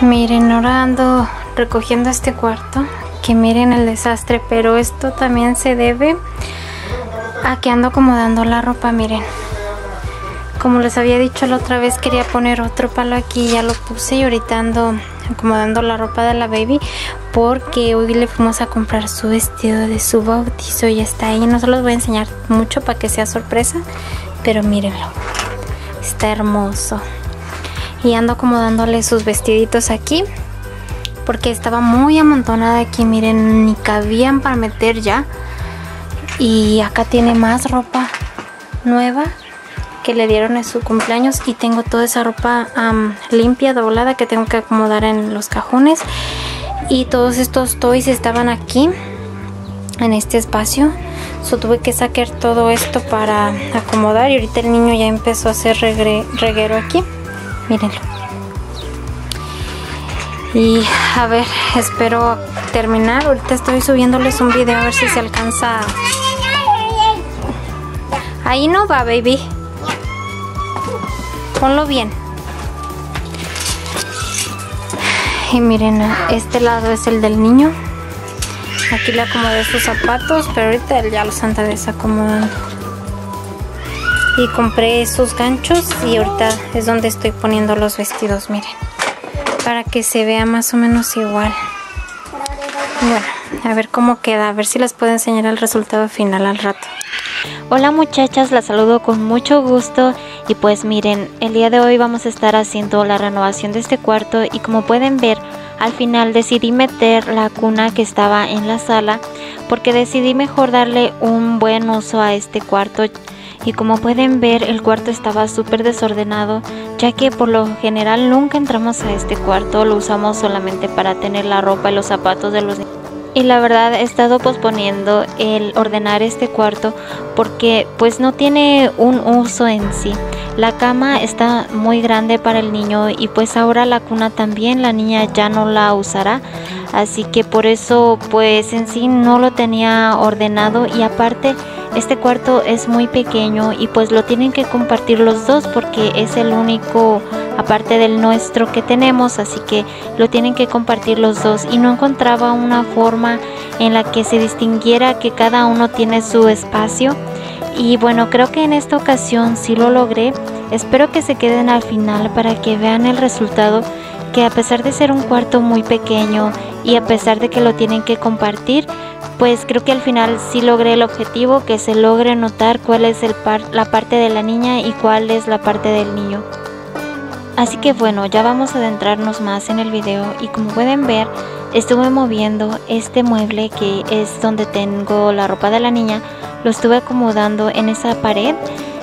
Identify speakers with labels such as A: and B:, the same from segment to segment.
A: Miren, ahora ando recogiendo este cuarto, que miren el desastre, pero esto también se debe a que ando acomodando la ropa. Miren, como les había dicho la otra vez, quería poner otro palo aquí, ya lo puse y ahorita ando acomodando la ropa de la baby porque hoy le fuimos a comprar su vestido de su bautizo y está ahí. No se los voy a enseñar mucho para que sea sorpresa, pero mírenlo, está hermoso. Y ando acomodándole sus vestiditos aquí porque estaba muy amontonada aquí. Miren, ni cabían para meter ya. Y acá tiene más ropa nueva que le dieron en su cumpleaños y tengo toda esa ropa limpia, doblada, que tengo que acomodar en los cajones. Y todos estos toys estaban aquí en este espacio, tuve que sacar todo esto para acomodar y ahorita el niño ya empezó a hacer reguero aquí. Mírenlo. Y a ver, espero terminar. Ahorita estoy subiéndoles un video a ver si se alcanza. Ahí no va, baby. Ponlo bien. Y miren, este lado es el del niño. Aquí le acomodé sus zapatos, pero ahorita él ya los anda desacomodando. Y compré esos ganchos y ahorita es donde estoy poniendo los vestidos, miren, para que se vea más o menos igual. Bueno, a ver cómo queda, a ver si les puedo enseñar el resultado final al rato.
B: Hola muchachas, las saludo con mucho gusto y pues miren, el día de hoy vamos a estar haciendo la renovación de este cuarto y como pueden ver, al final decidí meter la cuna que estaba en la sala porque decidí mejor darle un buen uso a este cuarto. Y como pueden ver, el cuarto estaba súper desordenado, ya que por lo general nunca entramos a este cuarto, lo usamos solamente para tener la ropa y los zapatos de los niños. Y la verdad he estado posponiendo el ordenar este cuarto porque pues no tiene un uso en sí. La cama está muy grande para el niño y pues ahora la cuna también, la niña ya no la usará. Así que por eso pues en sí no lo tenía ordenado y aparte este cuarto es muy pequeño y pues lo tienen que compartir los dos porque es el único aparte del nuestro que tenemos, así que lo tienen que compartir los dos y no encontraba una forma en la que se distinguiera que cada uno tiene su espacio. Y bueno, creo que en esta ocasión sí lo logré. Espero que se queden al final para que vean el resultado, que a pesar de ser un cuarto muy pequeño y a pesar de que lo tienen que compartir, pues creo que al final sí logré el objetivo, que se logre notar cuál es la parte de la niña y cuál es la parte del niño. Así que bueno, ya vamos a adentrarnos más en el video y como pueden ver, estuve moviendo este mueble que es donde tengo la ropa de la niña, lo estuve acomodando en esa pared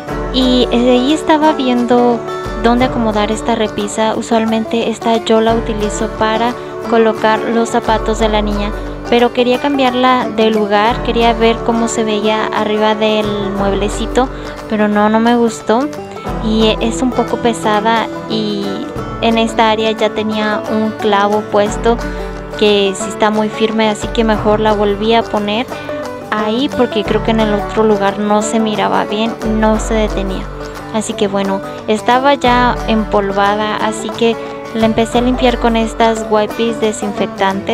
B: y de ahí estaba viendo dónde acomodar esta repisa. Usualmente esta yo la utilizo para colocar los zapatos de la niña, pero quería cambiarla de lugar, quería ver cómo se veía arriba del mueblecito, pero no me gustó y es un poco pesada y en esta área ya tenía un clavo puesto que sí está muy firme, así que mejor la volví a poner ahí porque creo que en el otro lugar no se miraba bien, no se detenía. Así que bueno, estaba ya empolvada, así que la empecé a limpiar con estas wipes desinfectantes.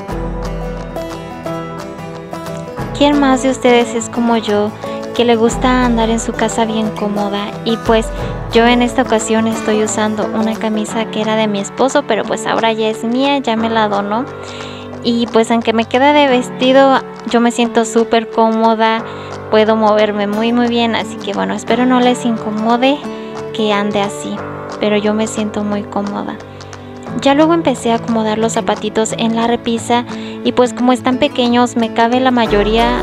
B: ¿Quién más de ustedes es como yo, que le gusta andar en su casa bien cómoda? Y pues yo en esta ocasión estoy usando una camisa que era de mi esposo, pero pues ahora ya es mía, ya me la donó. Y pues aunque me queda de vestido, yo me siento súper cómoda, puedo moverme muy bien, así que bueno, espero no les incomode que ande así, pero yo me siento muy cómoda. Ya luego empecé a acomodar los zapatitos en la repisa y pues como están pequeños me cabe la mayoría.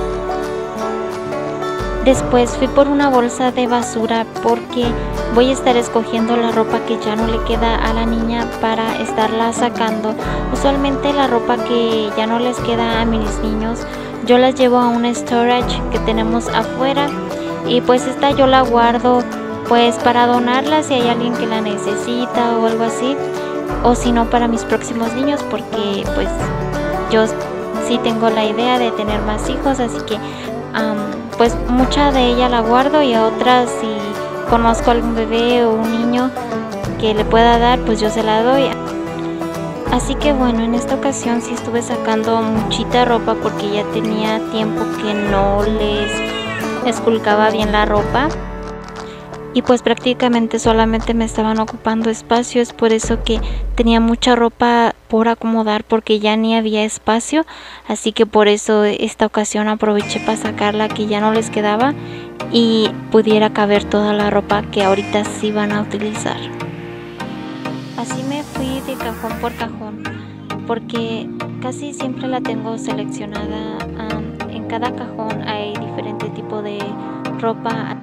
B: Después fui por una bolsa de basura porque voy a estar escogiendo la ropa que ya no le queda a la niña para estarla sacando. Usualmente la ropa que ya no les queda a mis niños yo las llevo a un storage que tenemos afuera y pues esta yo la guardo pues para donarla si hay alguien que la necesita o algo así, o si no para mis próximos niños porque pues yo sí tengo la idea de tener más hijos, así que pues mucha de ella la guardo y a otras si conozco a algún bebé o un niño que le pueda dar, pues yo se la doy. Así que bueno, en esta ocasión sí estuve sacando muchita ropa porque ya tenía tiempo que no les esculcaba bien la ropa. Y pues prácticamente solamente me estaban ocupando espacio, es por eso que tenía mucha ropa por acomodar porque ya ni había espacio. Así que por eso esta ocasión aproveché para sacar la que ya no les quedaba y pudiera caber toda la ropa que ahorita sí van a utilizar. Así me fui de cajón por cajón porque casi siempre la tengo seleccionada. En cada cajón hay diferente tipo de ropa.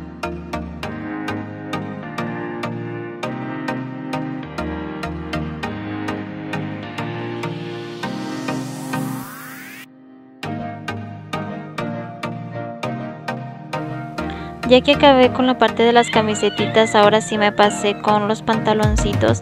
B: Ya que acabé con la parte de las camisetitas, ahora sí me pasé con los pantaloncitos.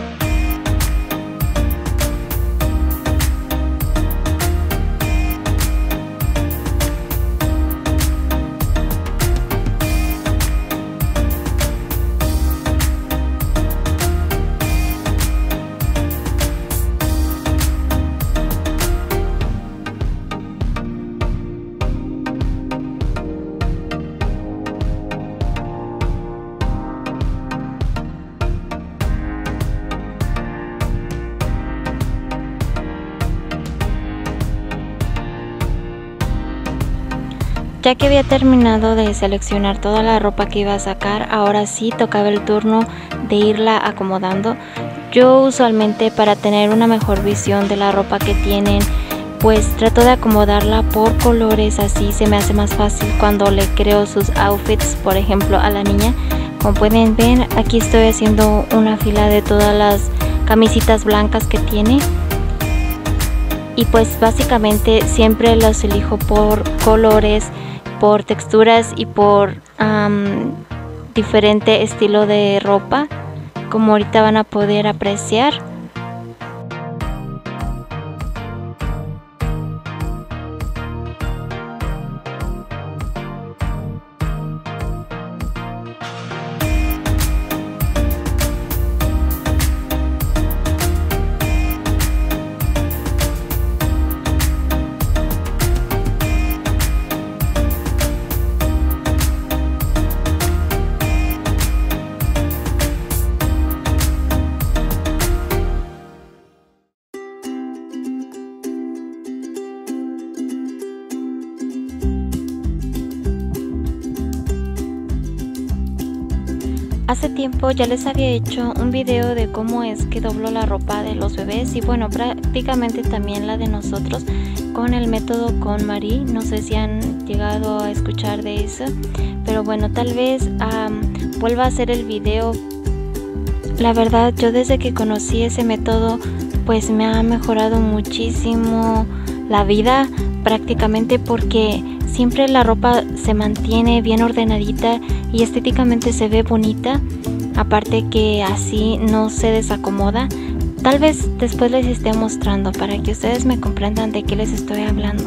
B: Ya que había terminado de seleccionar toda la ropa que iba a sacar, ahora sí tocaba el turno de irla acomodando. Yo usualmente, para tener una mejor visión de la ropa que tienen, pues trato de acomodarla por colores, así se me hace más fácil cuando le creo sus outfits, por ejemplo a la niña. Como pueden ver, aquí estoy haciendo una fila de todas las camisitas blancas que tiene. Y pues básicamente siempre los elijo por colores, por texturas y por diferente estilo de ropa, como ahorita van a poder apreciar. Hace tiempo ya les había hecho un video de cómo es que doblo la ropa de los bebés y bueno, prácticamente también la de nosotros con el método KonMari. No sé si han llegado a escuchar de eso, pero bueno, tal vez vuelva a hacer el video. La verdad, yo desde que conocí ese método pues me ha mejorado muchísimo la vida, prácticamente porque siempre la ropa se mantiene bien ordenadita y estéticamente se ve bonita, aparte que así no se desacomoda. Tal vez después les esté mostrando para que ustedes me comprendan de qué les estoy hablando.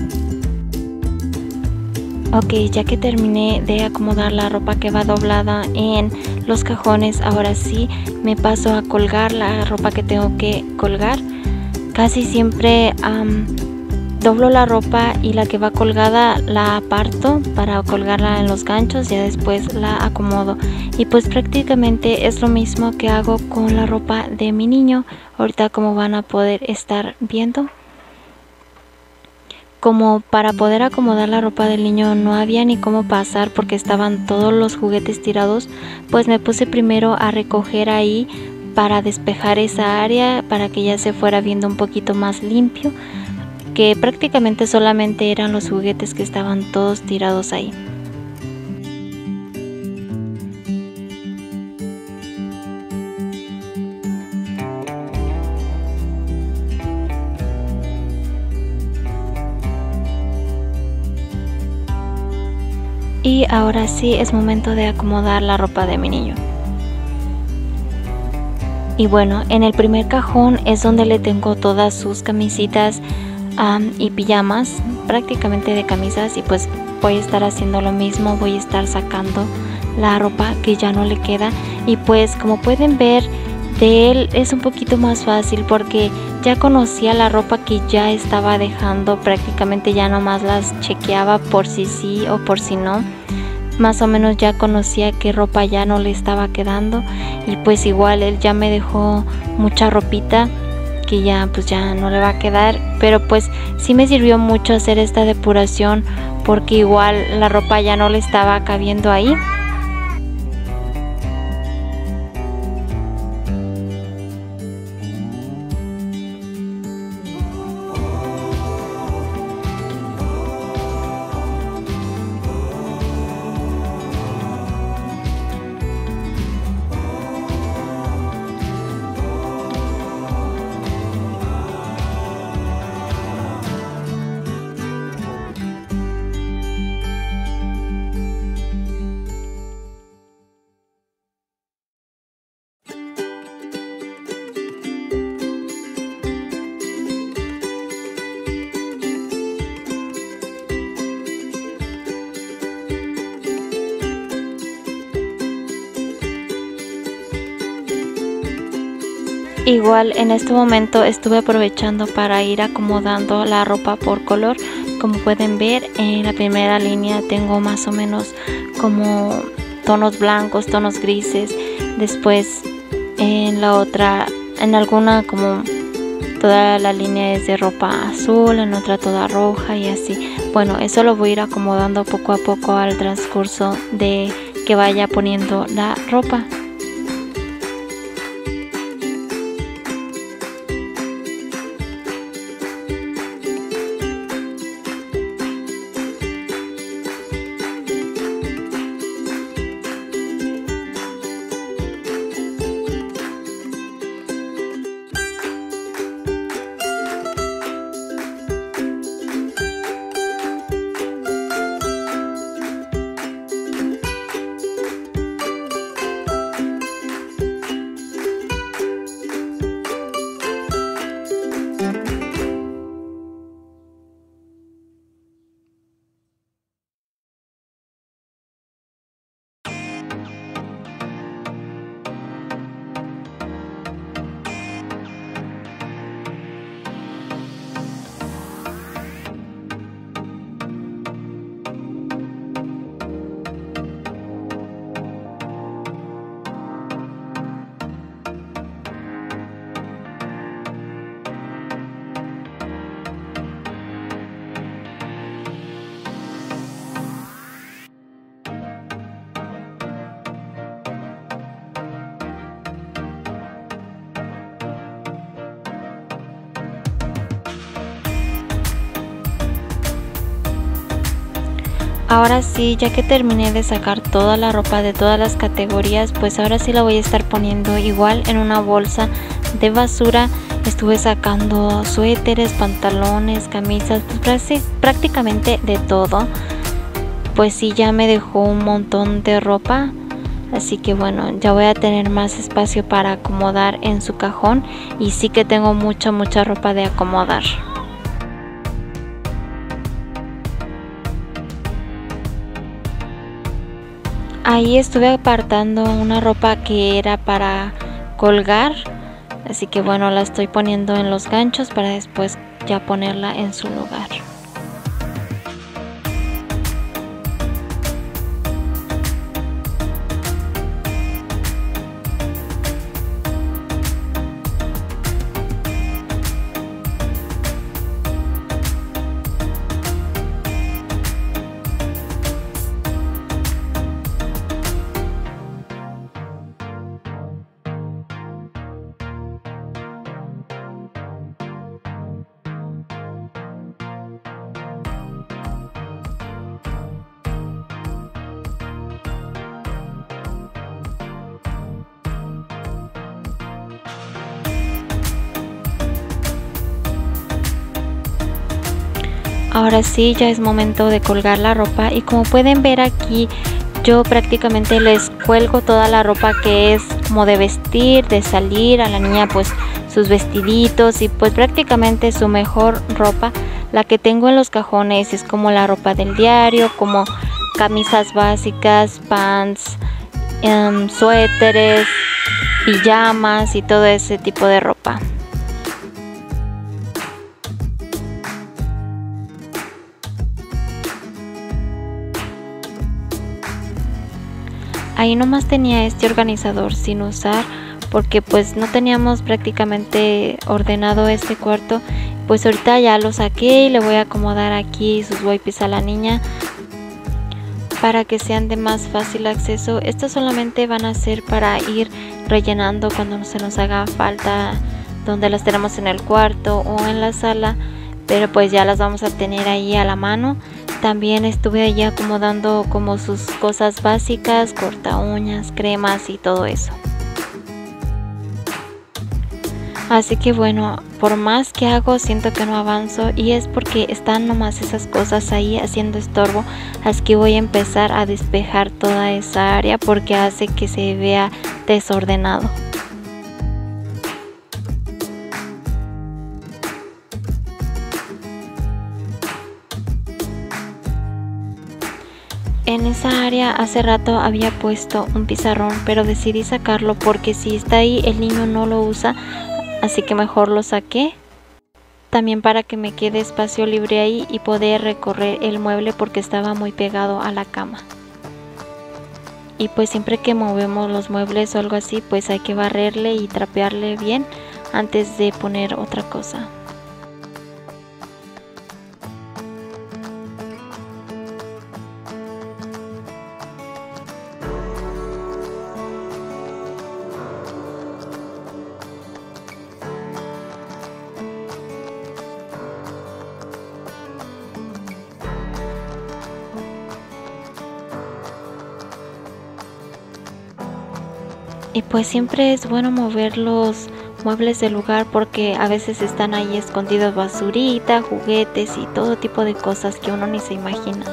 B: Ok, ya que terminé de acomodar la ropa que va doblada en los cajones, ahora sí me paso a colgar la ropa que tengo que colgar. Casi siempre doblo la ropa y la que va colgada la aparto para colgarla en los ganchos y después la acomodo. Y pues prácticamente es lo mismo que hago con la ropa de mi niño. Ahorita como van a poder estar viendo. Como para poder acomodar la ropa del niño no había ni cómo pasar porque estaban todos los juguetes tirados, pues me puse primero a recoger ahí para despejar esa área para que ya se fuera viendo un poquito más limpio, que prácticamente solamente eran los juguetes que estaban todos tirados ahí. Y ahora sí es momento de acomodar la ropa de mi niño. Y bueno, en el primer cajón es donde le tengo todas sus camisitas y pijamas, prácticamente de camisas, y pues voy a estar haciendo lo mismo, voy a estar sacando la ropa que ya no le queda. Y pues como pueden ver, De él es un poquito más fácil porque ya conocía la ropa que ya estaba dejando, prácticamente ya nomás las chequeaba por si sí o por si no. Más o menos ya conocía qué ropa ya no le estaba quedando, y pues igual él ya me dejó mucha ropita que ya pues ya no le va a quedar, pero pues sí me sirvió mucho hacer esta depuración porque igual la ropa ya no le estaba cabiendo ahí. Igual en este momento estuve aprovechando para ir acomodando la ropa por color. Como pueden ver, en la primera línea tengo más o menos como tonos blancos, tonos grises. Después en la otra, en alguna como toda la línea es de ropa azul, en otra toda roja y así. Bueno, eso lo voy a ir acomodando poco a poco al transcurso de que vaya poniendo la ropa. Ahora sí, ya que terminé de sacar toda la ropa de todas las categorías, pues ahora sí la voy a estar poniendo igual en una bolsa de basura. Estuve sacando suéteres, pantalones, camisas, pues prácticamente de todo. Pues sí, ya me dejó un montón de ropa. Así que bueno, ya voy a tener más espacio para acomodar en su cajón. Y sí que tengo mucha ropa de acomodar. Ahí estuve apartando una ropa que era para colgar, así que bueno, la estoy poniendo en los ganchos para después ya ponerla en su lugar. Ahora sí, ya es momento de colgar la ropa y como pueden ver aquí, yo prácticamente les cuelgo toda la ropa que es como de vestir, de salir. A la niña pues sus vestiditos y pues prácticamente su mejor ropa. La que tengo en los cajones es como la ropa del diario, como camisas básicas, pants, suéteres, pijamas y todo ese tipo de ropa. Ahí nomás tenía este organizador sin usar porque pues no teníamos prácticamente ordenado este cuarto. Pues ahorita ya lo saqué y le voy a acomodar aquí sus wipes a la niña para que sean de más fácil acceso. Estos solamente van a ser para ir rellenando cuando se nos haga falta, donde las tenemos en el cuarto o en la sala, pero pues ya las vamos a tener ahí a la mano. También estuve allí acomodando como sus cosas básicas, corta uñas, cremas y todo eso. Así que bueno, por más que hago siento que no avanzo y es porque están nomás esas cosas ahí haciendo estorbo. Así que voy a empezar a despejar toda esa área porque hace que se vea desordenado. En esa área hace rato había puesto un pizarrón, pero decidí sacarlo porque si está ahí el niño no lo usa, así que mejor lo saqué. También para que me quede espacio libre ahí y poder recorrer el mueble porque estaba muy pegado a la cama. Y pues siempre que movemos los muebles o algo así, pues hay que barrerle y trapearle bien antes de poner otra cosa. Y pues siempre es bueno mover los muebles del lugar porque a veces están ahí escondidos basurita, juguetes y todo tipo de cosas que uno ni se imagina.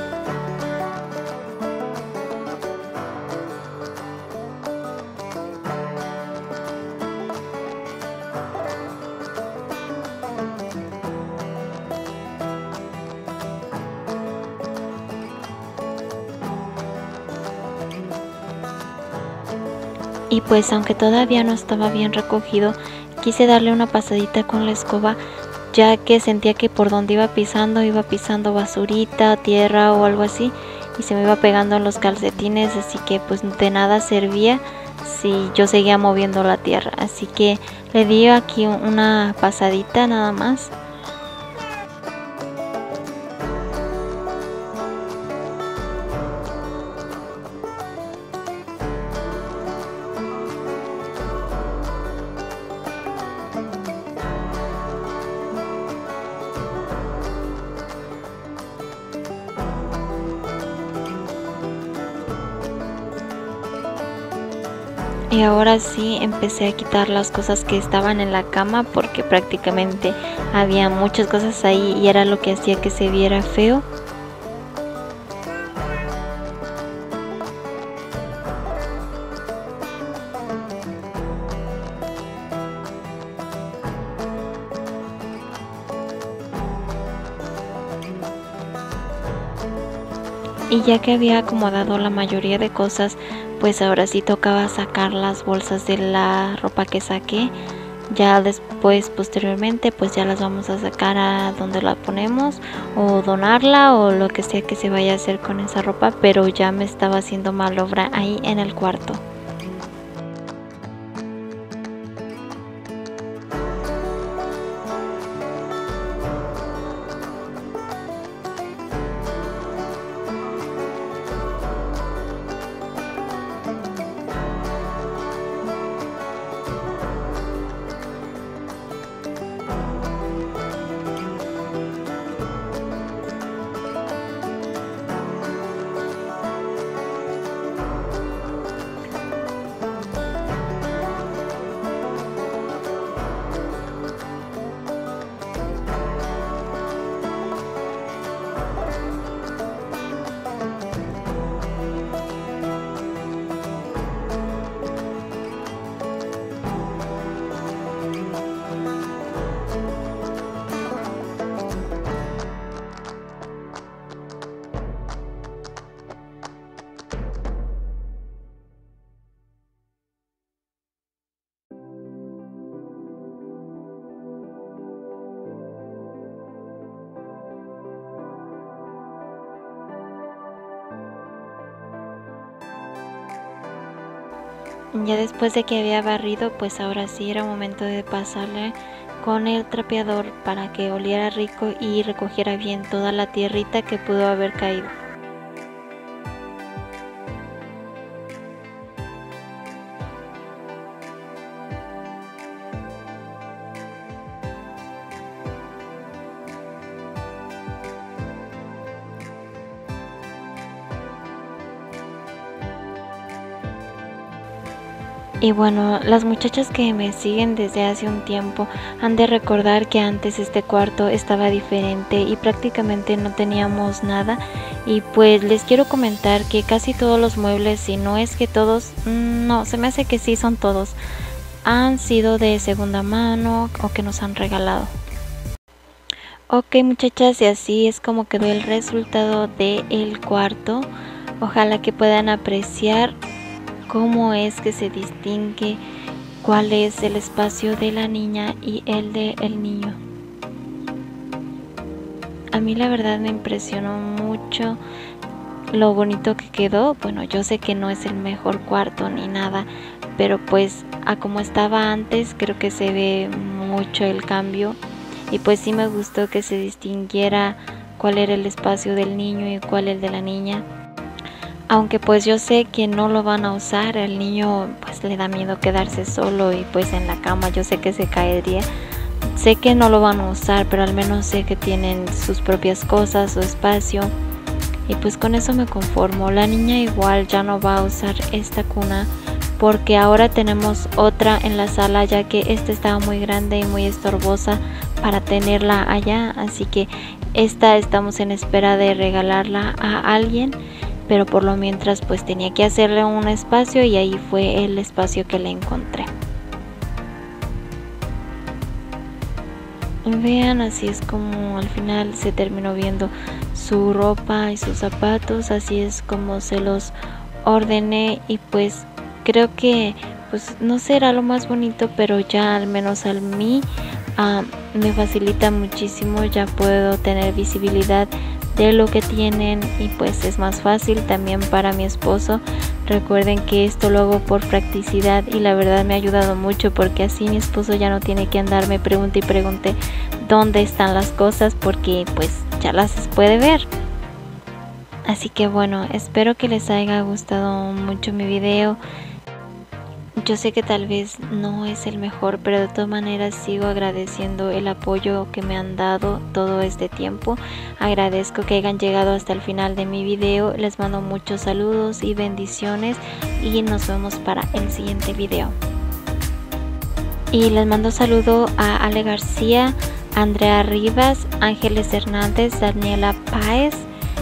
B: Y pues aunque todavía no estaba bien recogido, quise darle una pasadita con la escoba, ya que sentía que por donde iba pisando basurita, tierra o algo así, y se me iba pegando en los calcetines, así que pues de nada servía si yo seguía moviendo la tierra. Así que le di aquí una pasadita nada más. Y ahora sí empecé a quitar las cosas que estaban en la cama porque prácticamente había muchas cosas ahí y era lo que hacía que se viera feo. Y ya que había acomodado la mayoría de cosas, pues ahora sí tocaba sacar las bolsas de la ropa que saqué. Ya después, posteriormente, pues ya las vamos a sacar a donde la ponemos o donarla o lo que sea que se vaya a hacer con esa ropa, pero ya me estaba haciendo mal obra ahí en el cuarto. Ya después de que había barrido, pues ahora sí era momento de pasarle con el trapeador para que oliera rico y recogiera bien toda la tierrita que pudo haber caído. Y bueno, las muchachas que me siguen desde hace un tiempo han de recordar que antes este cuarto estaba diferente y prácticamente no teníamos nada. Y pues les quiero comentar que casi todos los muebles, si no es que todos, no, se me hace que sí son todos, han sido de segunda mano o que nos han regalado. Ok muchachas, y así es como quedó el resultado del cuarto. Ojalá que puedan apreciar cómo es que se distingue cuál es el espacio de la niña y el del niño. A mí la verdad me impresionó mucho lo bonito que quedó. Bueno, yo sé que no es el mejor cuarto ni nada, pero pues a como estaba antes creo que se ve mucho el cambio. Y pues sí me gustó que se distinguiera cuál era el espacio del niño y cuál el de la niña. Aunque pues yo sé que no lo van a usar, el niño pues le da miedo quedarse solo y pues en la cama yo sé que se caería. Sé que no lo van a usar, pero al menos sé que tienen sus propias cosas, su espacio. Y pues con eso me conformo. La niña igual ya no va a usar esta cuna porque ahora tenemos otra en la sala, ya que esta estaba muy grande y muy estorbosa para tenerla allá. Así que esta estamos en espera de regalarla a alguien. Pero por lo mientras pues tenía que hacerle un espacio y ahí fue el espacio que le encontré. Vean, así es como al final se terminó viendo su ropa y sus zapatos, así es como se los ordené. Y pues creo que pues no será lo más bonito, pero ya al menos a mí me facilita muchísimo, ya puedo tener visibilidad de lo que tienen y pues es más fácil también para mi esposo. Recuerden que esto lo hago por practicidad y la verdad me ha ayudado mucho porque así mi esposo ya no tiene que andarme pregunte y pregunte dónde están las cosas porque pues ya las puede ver. Así que bueno, espero que les haya gustado mucho mi video. Yo sé que tal vez no es el mejor, pero de todas maneras sigo agradeciendo el apoyo que me han dado todo este tiempo. Agradezco que hayan llegado hasta el final de mi video. Les mando muchos saludos y bendiciones y nos vemos para el siguiente video. Y les mando saludo a Ale García, Andrea Rivas, Ángeles Hernández, Daniela Páez,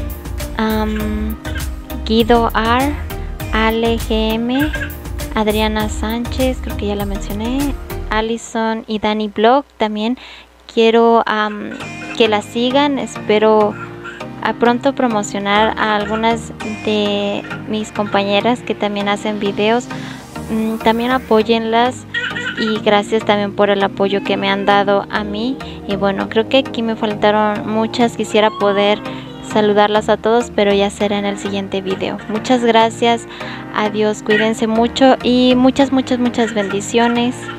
B: Guido R, Ale GM, Adriana Sánchez, creo que ya la mencioné, Alison y Dani Blog. También quiero que la sigan. Espero a pronto promocionar a algunas de mis compañeras que también hacen videos. También apóyenlas y gracias también por el apoyo que me han dado a mí. Y bueno, creo que aquí me faltaron muchas, quisiera poder saludarlas a todos, pero ya será en el siguiente video. Muchas gracias, adiós, cuídense mucho y muchas bendiciones.